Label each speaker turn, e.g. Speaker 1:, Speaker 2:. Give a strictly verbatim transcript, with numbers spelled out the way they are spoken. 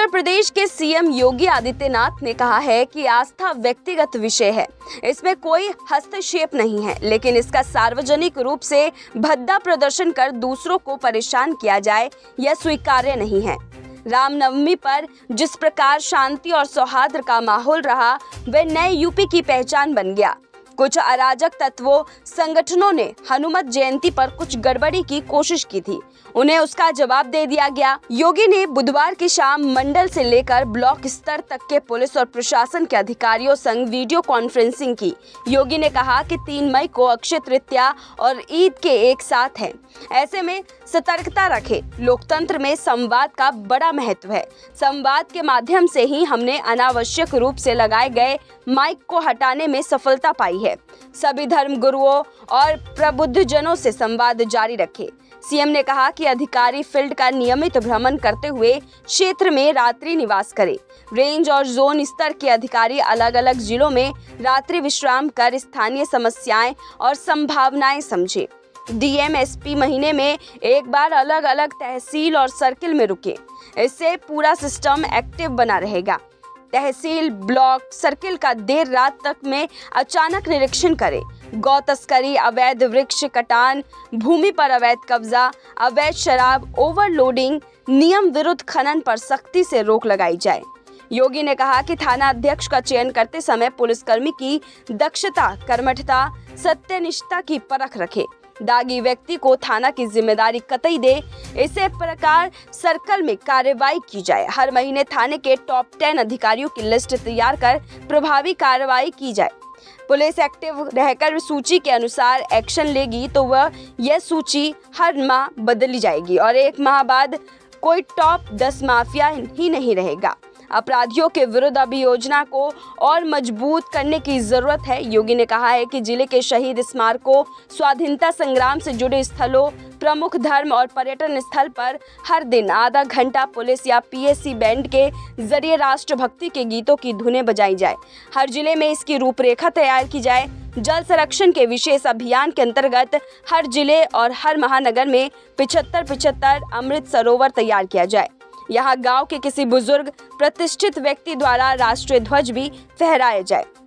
Speaker 1: उत्तर प्रदेश के सीएम योगी आदित्यनाथ ने कहा है कि आस्था व्यक्तिगत विषय है, इसमें कोई हस्तक्षेप नहीं है, लेकिन इसका सार्वजनिक रूप से भद्दा प्रदर्शन कर दूसरों को परेशान किया जाए यह स्वीकार्य नहीं है। रामनवमी पर जिस प्रकार शांति और सौहार्द का माहौल रहा वह नए यूपी की पहचान बन गया। कुछ अराजक तत्वों संगठनों ने हनुमत जयंती पर कुछ गड़बड़ी की कोशिश की थी, उन्हें उसका जवाब दे दिया गया। योगी ने बुधवार की शाम मंडल से लेकर ब्लॉक स्तर तक के पुलिस और प्रशासन के अधिकारियों संग वीडियो कॉन्फ्रेंसिंग की। योगी ने कहा कि तीन मई को अक्षय तृतीया और ईद के एक साथ हैं, ऐसे में सतर्कता रखें। लोकतंत्र में संवाद का बड़ा महत्व है। संवाद के माध्यम से ही हमने अनावश्यक रूप से लगाए गए माइक को हटाने में सफलता पाई है। सभी धर्म गुरुओं और प्रबुद्धजनों से संवाद जारी रखें। सीएम ने कहा कि अधिकारी फील्ड का नियमित भ्रमण करते हुए क्षेत्र में रात्रि निवास करें। रेंज और जोन स्तर के अधिकारी अलग अलग जिलों में रात्रि विश्राम कर स्थानीय समस्याएं और संभावनाएं समझें। डीएम एसपी महीने में एक बार अलग अलग तहसील और सर्किल में रुके, इससे पूरा सिस्टम एक्टिव बना रहेगा। तहसील, ब्लॉक, सर्किल का देर रात तक में अचानक निरीक्षण करें। गौ तस्करी, अवैध वृक्ष कटान, भूमि पर अवैध कब्जा, अवैध शराब, ओवरलोडिंग, नियम विरुद्ध खनन पर सख्ती से रोक लगाई जाए। योगी ने कहा कि थाना अध्यक्ष का चयन करते समय पुलिसकर्मी की दक्षता, कर्मठता, सत्यनिष्ठा की परख रखे। दागी व्यक्ति को थाना की जिम्मेदारी कतई दे, इसे प्रकार सर्कल में कार्रवाई की जाए। हर महीने थाने के टॉप टेन अधिकारियों की लिस्ट तैयार कर प्रभावी कार्रवाई की जाए। पुलिस एक्टिव रहकर सूची के अनुसार एक्शन लेगी तो वह यह सूची हर माह बदली जाएगी और एक माह बाद कोई टॉप दस माफिया ही नहीं रहेगा। अपराधियों के विरुद्ध अभियोजना को और मजबूत करने की जरूरत है। योगी ने कहा है कि जिले के शहीद स्मारकों, स्वाधीनता संग्राम से जुड़े स्थलों, प्रमुख धर्म और पर्यटन स्थल पर हर दिन आधा घंटा पुलिस या पीएसी बैंड के जरिए राष्ट्रभक्ति के गीतों की धुनें बजाई जाए। हर जिले में इसकी रूपरेखा तैयार की जाए। जल संरक्षण के विशेष अभियान के अंतर्गत हर जिले और हर महानगर में पिछहत्तर पिछहत्तर अमृत सरोवर तैयार किया जाए। यहाँ गांव के किसी बुजुर्ग प्रतिष्ठित व्यक्ति द्वारा राष्ट्रीय ध्वज भी फहराया जाए।